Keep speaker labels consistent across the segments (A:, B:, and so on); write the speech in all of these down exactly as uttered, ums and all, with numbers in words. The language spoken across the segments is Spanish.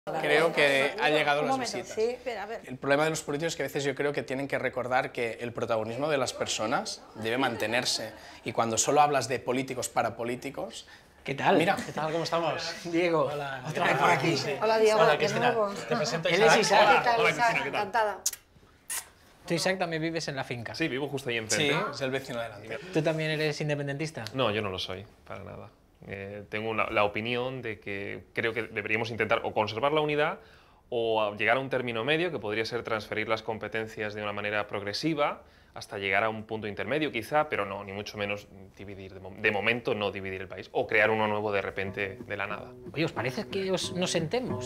A: Creo que ha llegado
B: Un
A: las
B: momento,
A: visitas.
B: sí, espera, a ver.
A: El problema de los políticos es que a veces yo creo que tienen que recordar que el protagonismo de las personas debe mantenerse. Y cuando solo hablas de políticos para políticos...
C: ¿Qué tal?
A: Mira,
C: ¿Qué tal? ¿Cómo estamos? Diego. Hola. Otra vez por aquí. Sí.
B: Hola, Diego,
C: Hola,
B: de
C: Cristina.
B: nuevo.
C: Te presento a
D: Él
C: Isaac.
D: es Isaac.
C: Hola.
B: ¿Qué tal,
C: Hola,
B: Isaac?
C: Cristina, ¿qué tal?
B: Encantada.
D: Tú, Isaac, también vives en la finca.
E: Sí, vivo justo ahí
A: sí,
E: enfrente.
A: es el vecino de delante.
D: ¿Tú también eres independentista?
E: No, yo no lo soy, para nada. Eh, tengo una- la opinión de que creo que deberíamos intentar o conservar la unidad o a llegar a un término medio, que podría ser transferir las competencias de una manera progresiva hasta llegar a un punto intermedio quizá, pero no, ni mucho menos dividir, de, mo- de momento no dividir el país, o crear uno nuevo de repente de la nada.
D: Oye, ¿os parece que os, nos sentemos?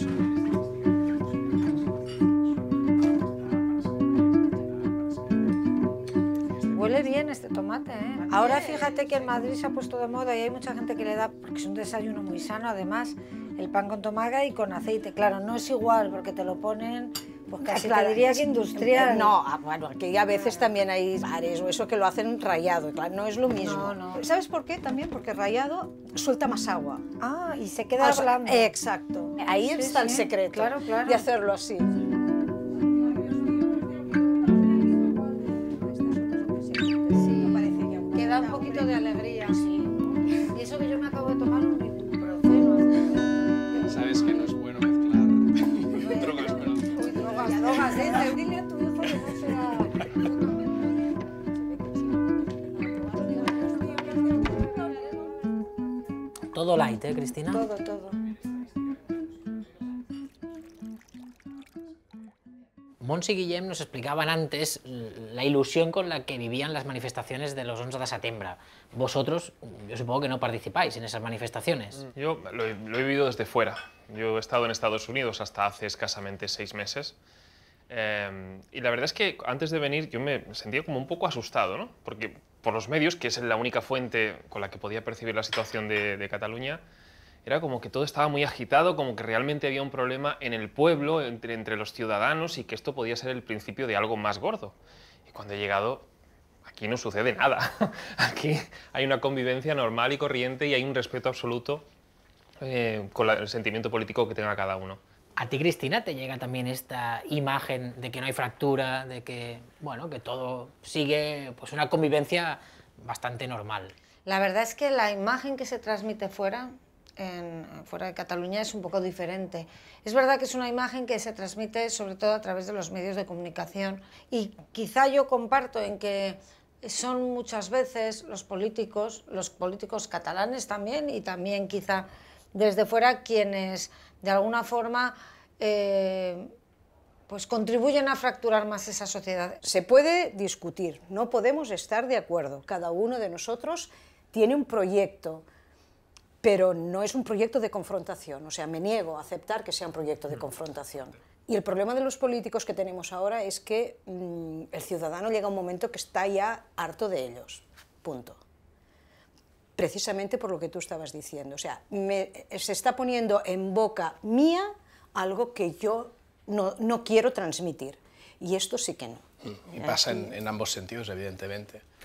B: Huele bien este tomate, ¿eh? Ahora fíjate que en Madrid se ha puesto de moda y hay mucha gente que le da, porque es un desayuno muy sano, además, el pan con tomaga y con aceite. Claro, no es igual, porque te lo ponen, pues casi
F: Claro,
B: te diría que industrial.
F: No, ah, bueno, aquí a veces también hay bares o eso que lo hacen rallado, claro, no es lo mismo.
B: No, no.
F: ¿Sabes por qué? También porque rallado suelta más agua.
B: Ah, y se queda
F: O sea,
B: blando.
F: Exacto. Ahí
B: Sí,
F: está el
B: sí,
F: secreto
B: claro, claro.
F: de hacerlo así.
B: Queda un poquito de alegría, sí. Y eso que yo me acabo de tomar un ibuprofeno.
A: Sabes que no es bueno mezclar drogas con alcohol.
B: Uy, drogas, drogas, ¿eh? Dile a tu hijo que no sea...
D: Todo light, ¿eh, Cristina?
B: Todo, todo.
D: Mons y Guillem nos explicaban antes la ilusión con la que vivían las manifestaciones de los once de setembre. Vosotros, yo supongo que no participáis en esas manifestaciones.
E: Yo lo he, lo he vivido desde fuera. Yo he estado en Estados Unidos hasta hace escasamente seis meses. Eh, y la verdad es que antes de venir yo me sentía como un poco asustado, ¿no? Porque por los medios, que es la única fuente con la que podía percibir la situación de, de Cataluña, era como que todo estaba muy agitado, como que realmente había un problema en el pueblo, entre, entre los ciudadanos, y que esto podía ser el principio de algo más gordo. Y cuando he llegado, aquí no sucede nada. Aquí hay una convivencia normal y corriente y hay un respeto absoluto eh, con la- el sentimiento político que tenga cada uno.
D: ¿A ti, Cristina, te llega también esta imagen de que no hay fractura, de que, bueno, que todo sigue pues, una convivencia bastante normal?
B: La verdad es que la imagen que se transmite fuera, en, fuera de Cataluña, es un poco diferente. Es verdad que es una imagen que se transmite sobre todo a través de los medios de comunicación y quizá yo comparto en que son muchas veces los políticos, los políticos catalanes también y también quizá desde fuera quienes de alguna forma eh, pues contribuyen a fracturar más esa sociedad.
F: Se puede discutir, no podemos estar de acuerdo. Cada uno de nosotros tiene un proyecto, pero no es un proyecto de confrontación. O sea, me niego a aceptar que sea un proyecto de confrontación. Y el problema de los políticos que tenemos ahora es que mmm, el ciudadano llega a un momento que está ya harto de ellos. Punto. Precisamente por lo que tú estabas diciendo. O sea, me, se está poniendo en boca mía algo que yo no, no quiero transmitir. Y esto sí que no.
A: Y pasa en, en ambos sentidos, evidentemente.